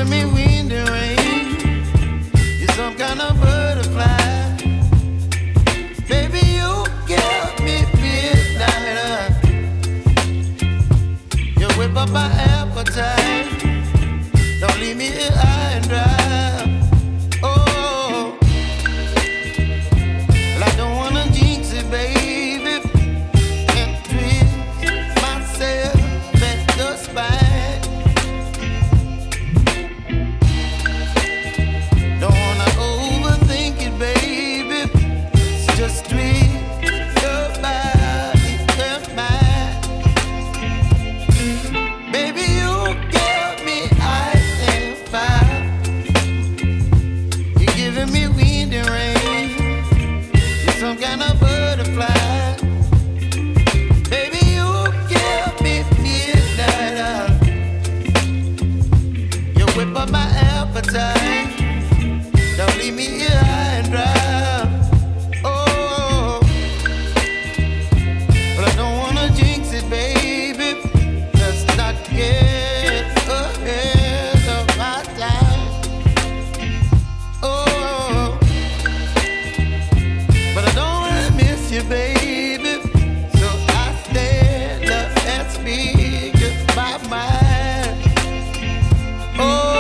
giving me wind and rain. You're some kind of butterfly. Baby, you give me midnight. You whip up my appetite. Don't leave me here high and dry. Oh, well, I don't wanna jinx it, baby, and twist myself at the spine. Don't wanna overthink it, baby. It's just twist your body and mine. Baby, you give me ice and fire. You're giving me wind and rain. You're some kind of butterfly. Baby, you give me midnight. You whip up my appetite. Don't leave me here high and dry. Oh, but I don't wanna jinx it, baby. Let's not get ahead of my time. Oh, but I don't wanna miss you, baby. So I stand up and speak just my mind. Oh.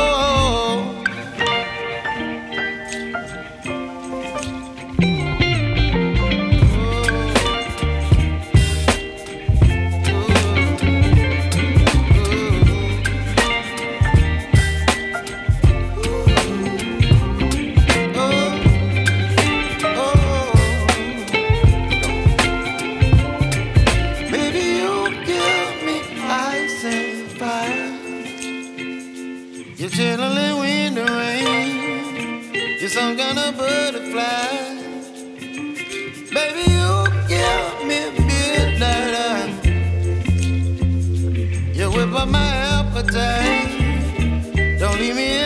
You're chilling wind and rain. You're some kind of butterfly. Baby, you give me midnight. You whip up my appetite. Don't leave me